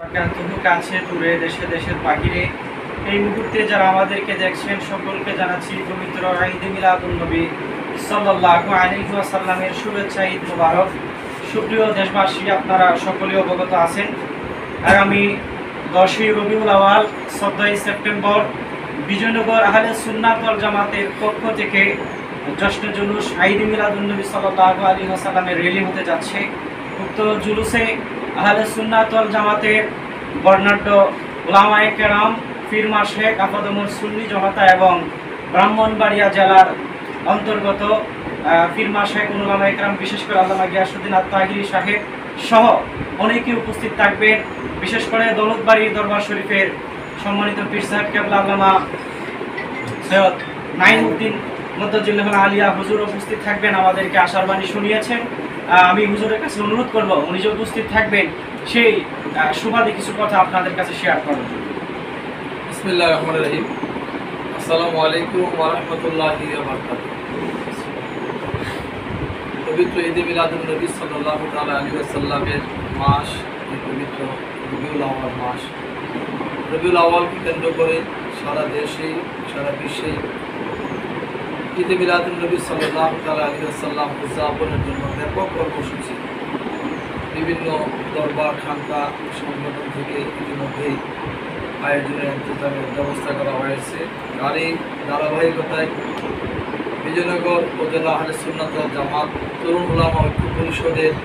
কাছে দূরে দেশে দেশের বাহিরে এই মুহূর্তে যারা আমাদেরকে দেখছেন সকলকে জানাচ্ছি পবিত্র ঈদ মিলাদুন নবী সাল্লাল্লাহু আলাইহি ওয়াসাল্লামের শুভেচ্ছা, ঈদ মুবারক। সুপ্রিয় দেশবাসী, আপনারা সকলেই অবগত আছেন আগামী 10ই রবিউল আওয়াল 14ই সেপ্টেম্বর বিজয়নগর আহলে সুন্নাত ওয়াল জামাতের পক্ষ থেকে জশ্নে জুলুস ঈদ মিলাদুন নবী সাল্লাল্লাহু আলাইহি ওয়াসাল্লামের র্যালি হতে যাচ্ছে। উক্ত জুলুসে আহলে সুন্নাত ওয়াল জামাতের বর্ণাঢ্য উলামায়ে কেরাম, পীর মাশায়েখ, আপাদমর সুন্নি জমাতা এবং ব্রাহ্মণবাড়িয়া জেলার অন্তর্গত পীর মাশায়েখ উলামায়ে কেরাম, বিশেষ করে আল্লামা গিয়াসউদ্দিন আত-তাহিরি সাহেব সহ অনেকেই উপস্থিত থাকবেন। বিশেষ করে দৌলতবাড়ি দরবার শরীফের সম্মানিত পীর সাহেব কেবলা আল্লামা সৈয়দ নাঈমউদ্দিন মুদ্দাজিল্লাহুল আলিয়া হুজুর উপস্থিত থাকবেন, আমাদেরকে আশার বাণী শুনিয়েছেন। আমি হুজুরের কাছে অনুরোধ করব উনি যে উপস্থিত থাকবেন সেই সুবাদে কিছু কথা আপনাদের কাছে শেয়ার করার জন্য। বিসমিল্লাহির রহমানির রহিম। আসসালামু আলাইকুম ওয়া রাহমাতুল্লাহি ওয়া বারাকাতুহু। পবিত্র ঈদ মিলাদুন নবী সাল্লাল্লাহু তাআলা আলাইহি ওয়াসাল্লামের মাস, এই পবিত্র রবিউল আউয়াল মাস। রবিউল আউয়ালকে কেন্দ্র করে সারা দেশে সারা বিশ্বে ঈদ মিলাদুন নবী সাল্লাল্লাহু তাআলা আলাইহি ওয়াসাল্লাম উদযাপনের জন্য ব্যাপক কর্মসূচি বিভিন্ন দরবার খানকা সংগঠন থেকে ইতিমধ্যেই আয়োজনের ইন্তজামের ব্যবস্থা করা হয়েছে। আর এই ধারাবাহিকতায় বিজয়নগর উপজেলা আহলে সুন্নাত ওয়াল জামাত তরুণ উলামা ঐক্য পরিষদের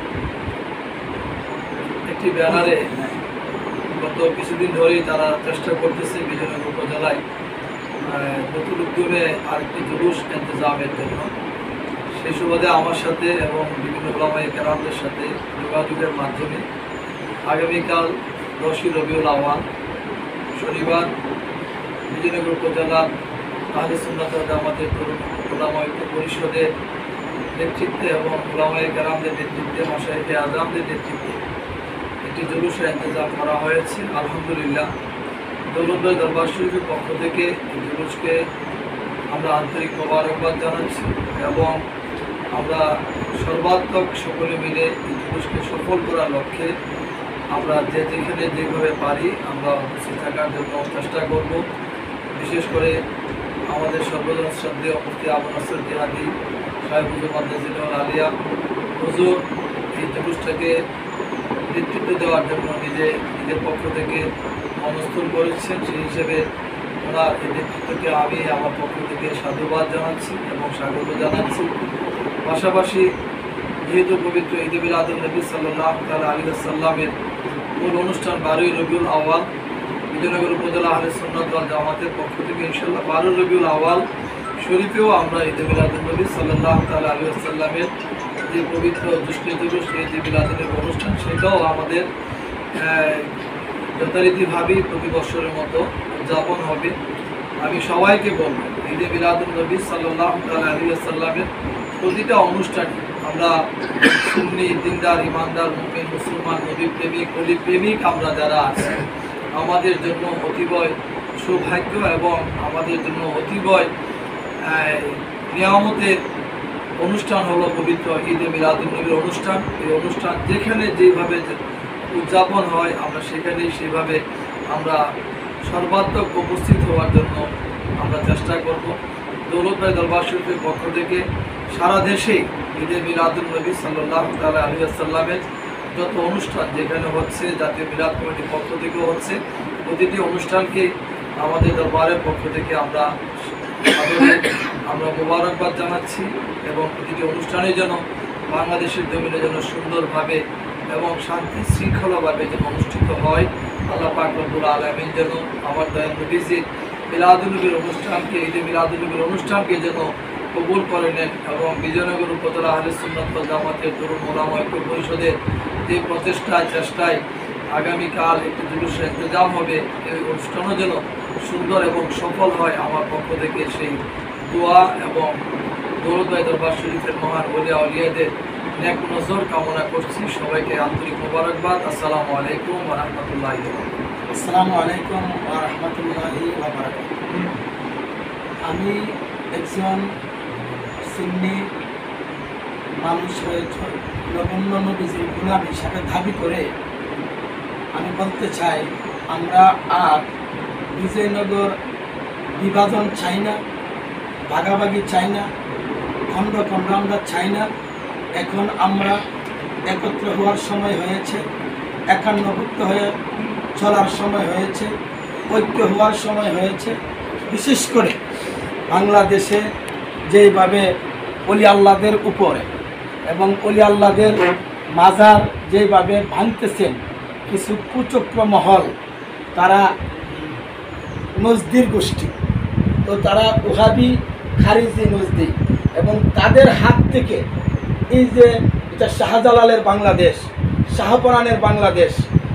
একটি ব্যানারে গত কিছুদিন ধরেই তারা চেষ্টা করতেছে বিজয়নগর উপজেলায় নতুন উদ্যোগে আরেকটি জুলুস ইন্তজামের জন্য। সেই সুবাদে আমার সাথে এবং বিভিন্ন উলামায়ে কেরামদের সাথে যোগাযোগের মাধ্যমে আগামীকাল 10ই রবিউল আউয়াল শনিবার বিজয়নগর উপজেলার আহলে সুন্নাত ওয়াল জামাতের তরুণ উলামা ঐক্য পরিষদের নেতৃত্বে এবং উলামায়ে কেরামদের নেতৃত্বে, মাশায়েখে আযমদের নেতৃত্বে একটি জুলুসের ইন্তজাম করা হয়েছে। আলহামদুলিল্লাহ, দৌলতবাড়ি দরবার শরীফের পক্ষ থেকে এই জুলুসকে আমরা আন্তরিক মোবারকবাদ জানাচ্ছি এবং আমরা সর্বাত্মক সকলে মিলে এই জুলুসকে সফল করার লক্ষ্যে আমরা যেখানে যেভাবে পারি আমরা উপস্থিত থাকার জন্য চেষ্টা করব। বিশেষ করে আমাদের সর্বজন শ্রদ্ধেয় মুফতি আবু নসর জিহাদি সাহেব হুজুর মুদ্দাজিল্লাহুল আলিয়া হুজুর এই জুলুসটাকে নেতৃত্ব দেওয়ার জন্য নিজের পক্ষ থেকে মনস্থির করেছেন। সেই হিসেবে ওনার এই নেতৃত্বকে আমি আমার পক্ষ থেকে সাধুবাদ জানাচ্ছি এবং স্বাগত জানাচ্ছি। পাশাপাশি যেহেতু পবিত্র ঈদ মিলাদুন নবী সাল্লাল্লাহু তাআলা আলাইহি ওয়াসাল্লামের মূল অনুষ্ঠান 12ই রবিউল আউয়াল বিজয়নগর উপজেলা আহলে সুন্নাত ওয়াল জামাতের পক্ষ থেকে ইনশাআল্লাহ 12 রবিউল আউয়াল শরীফেও আমরা ঈদ মিলাদুন নবী সাল্লাল্লাহু তাআলা আলাইহি ওয়াসাল্লামের যে পবিত্র জশ্নে জুলুস ঈদ মিলাদুনের অনুষ্ঠান, সেটাও আমাদের যথারীতিভাবেই প্রতি বছরের মতো উদযাপন হবে। আমি সবাইকে বলব ঈদ মিলাদুন নবী সাল্লাল্লাহু তাআলা আলাইহি ওয়াসাল্লামের প্রতিটা অনুষ্ঠানে আমরা সুন্নি দিনদার ইমানদার মুমিন মুসলমান নবী প্রেমিক অলি প্রেমিক আমরা যারা আছি, আমাদের জন্য অতিবয় সৌভাগ্য এবং আমাদের জন্য অতিবয় নিয়ামতের অনুষ্ঠান হলো পবিত্র ঈদ মিলাদুন নবীর অনুষ্ঠান। এই অনুষ্ঠান যেখানে যেভাবে উদযাপন হয় আমরা সেখানেই সেভাবে আমরা সর্বাত্মক উপস্থিত হওয়ার জন্য আমরা চেষ্টা করব। দৌলতবাড়ি দরবার শরীফের পক্ষ থেকে সারা দেশেই ঈদ মিলাদুন নবী সাল্লাল্লাহু তাআলা আলাইহি ওয়াসাল্লামের যত অনুষ্ঠান যেখানে হচ্ছে, জাতীয় মিলাদ কমিটির পক্ষ থেকেও হচ্ছে, প্রতিটি অনুষ্ঠানকে আমাদের দরবারের পক্ষ থেকে আমরা মোবারকবাদ জানাচ্ছি এবং প্রতিটি অনুষ্ঠানে যেন বাংলাদেশের জমিনে যেন সুন্দরভাবে এবং শান্তি শৃঙ্খলাভাবে যেন অনুষ্ঠিত হয়। আল্লাহ পাক রব্বুল আলামিন যেন আমার দয়াল নবীজির মিলাদুন নবীর অনুষ্ঠানকে, ঈদ মিলাদুন নবীর অনুষ্ঠানকে যেন কবুল করে নেন এবং বিজয়নগর উপজেলা আহলে সুন্নাত ওয়াল জামাতের তরুণ উলামা ঐক্য পরিষদের যে চেষ্টায় আগামীকাল একটি জুলুসের ইন্তজাম হবে, এই অনুষ্ঠানও যেন সুন্দর এবং সফল হয়। আমার পক্ষ থেকে সেই দোয়া এবং দৌলতবাড়ি দরবার শরীফের মহান ওলিয়া উলিয়াদের নেক নজর কামনা করছি। সবাইকে আন্তরিক মোবারকবাদ। আসসালামু আলাইকুম ওয়া রাহমাতুল্লাহি ওয়া বারাকাতুহু। আসসালামু আলাইকুম ওয়া রাহমাতুল্লাহি ওয়া বারাকাতুহু। আমি একজন সুন্নি মানুষ হয়ে নবীজির গোলাম হিসাবে দাবি করে আমি বলতে চাই আমরা আর বিজয়নগর বিভাজন চাই না, ভাগাভাগি চাই না, খণ্ড খণ্ড আমরা চাই না। এখন আমরা একত্র হওয়ার সময় হয়েছে, একান্নভুক্ত হয়ে চলার সময় হয়েছে, ঐক্য হওয়ার সময় হয়েছে। বিশেষ করে বাংলাদেশে যেভাবে অলি আল্লাহদের উপরে এবং অলি আল্লাহদের মাজার যেভাবে ভাঙতেছেন কিছু কুচক্র মহল, তারা নজদির গোষ্ঠী, তো তারা ওহাবি খারিজি নজদি, এবং তাদের হাত থেকে এই যে এটা শাহজালালের বাংলাদেশ, শাহপরানের বাংলাদেশ,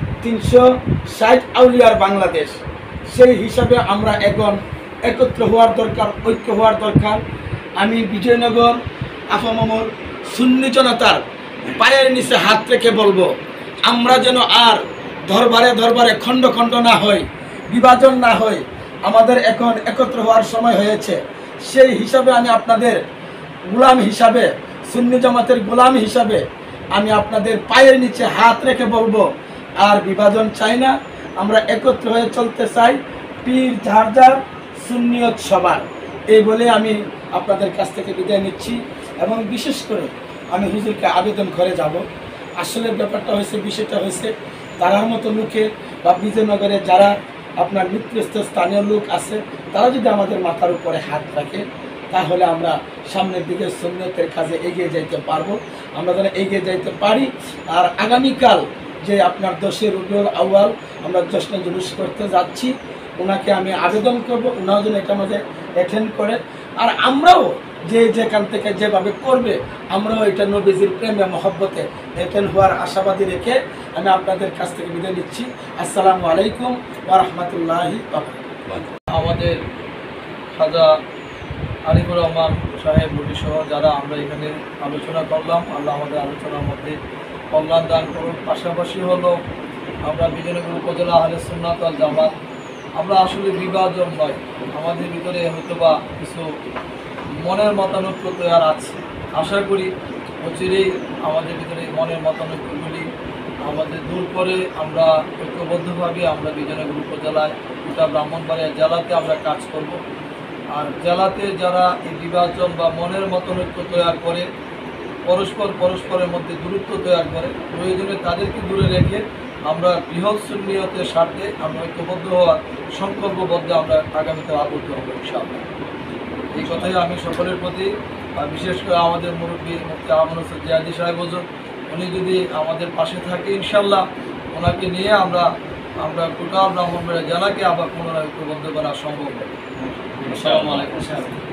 360 আউলিয়ার বাংলাদেশ, সেই হিসাবে আমরা এখন একত্র হওয়ার দরকার, ঐক্য হওয়ার দরকার। আমি বিজয়নগর আফামর সুন্নি জনতার পায়ের নিচে হাত রেখে বলবো, আমরা যেন আর দরবারে দরবারে খণ্ড খণ্ড না হই, বিভাজন না হই। আমাদের এখন একত্র হওয়ার সময় হয়েছে। সেই হিসাবে আমি আপনাদের গোলাম হিসাবে, সুন্নি জামাতের গোলাম হিসাবে আমি আপনাদের পায়ের নিচে হাত রেখে বলবো, আর বিভাজন চাই না, আমরা একত্র হয়ে চলতে চাই, পীর যার যার, সুন্নিয়ত সবার। এই বলে আমি আপনাদের কাছ থেকে বিদায় নিচ্ছি। এবং বিশেষ করে আমি হুজুরকে আবেদন করে যাব, আসলে ব্যাপারটা হয়েছে, বিষয়টা হয়েছে, তারার মতো লোকে বা বিজয়নগরে যারা আপনার নেতৃত্ব স্থানীয় লোক আছে, তারা যদি আমাদের মাথার উপরে হাত রাখে, তাহলে আমরা সামনের দিকে সুন্নতের কাজে এগিয়ে যাইতে পারবো, আমরা যেন এগিয়ে যাইতে পারি। আর আগামীকাল যে আপনার 10 রবিউল আউয়াল আমরা জশ্নে জুলুস করতে যাচ্ছি, ওনাকে আমি আবেদন করব ওনাও যেন এটা আমাদের অ্যাটেন্ড করে। আর আমরাও যে যেখান থেকে যেভাবে করবে, আমরাও এটা নবীজির প্রেমে মহব্বতে অ্যাটেন্ড হওয়ার আশাবাদী রেখে আমি আপনাদের কাছ থেকে বিদায় নিচ্ছি। আসসালামু আলাইকুম ওয়া রাহমাতুল্লাহি ওয়া বারাকাতুহু। আমাদের খাজা আরিফুর রহমান সাহেব বডি সহ যারা আমরা এখানে আলোচনা করলাম, আল্লাহ আমাদের আলোচনার মধ্যে কল্যাণ দান করুন। পাশাপাশি হলো আমরা বিজয়নগর উপজেলা আহলে সুন্নাত ওয়াল জামাত, আমরা আসলে বিভাজন নয়, আমাদের ভিতরে হয়তোবা কিছু মনের মতানৈক্য তৈরি আছে। আশা করি অচিরেই আমাদের ভিতরে মনের মতানৈক্যগুলি আমাদের দূর করে আমরা ঐক্যবদ্ধভাবে আমরা বিজয়নগর উপজেলায়, গোটা ব্রাহ্মণবাড়িয়া জেলাতে আমরা কাজ করব। আর জেলাতে যারা এই বিভাজন বা মনের মতানৈক্য তৈরি করে, পরস্পরের মধ্যে দূরত্ব তৈরি করে, প্রয়োজনে তাদেরকে দূরে রেখে আমরা বৃহৎ সুন্নিয়তের স্বার্থে আমরা ঐক্যবদ্ধ হওয়ার সংকল্পবদ্ধ আমরা আগামীতে আবদ্ধ হব ইনশাআল্লাহ। এই কথাই আমি সকলের প্রতি, বিশেষ করে আমাদের মুরব্বী মুফতি আমান হোসেন জিয়াদি সাহেব হুজুর, উনি যদি আমাদের পাশে থাকে ইনশাআল্লাহ, ওনাকে নিয়ে আমরা গোটা ব্রাহ্মণবাড়িয়া জেলাকে আবার পুনরায় ঐক্যবদ্ধ করা সম্ভব হবে। আসসালামু আলাইকুম।